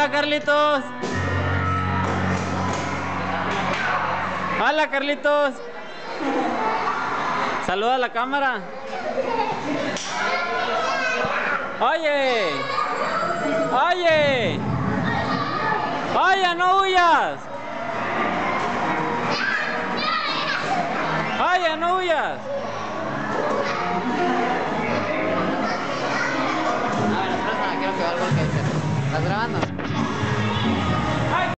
Hola, Carlitos. Hola, Carlitos. Saluda a la cámara. Oye. Oye. Oye, no huyas. Oye, no huyas. A ver, espera, quiero que vea algo que dices. ¿Estás grabando?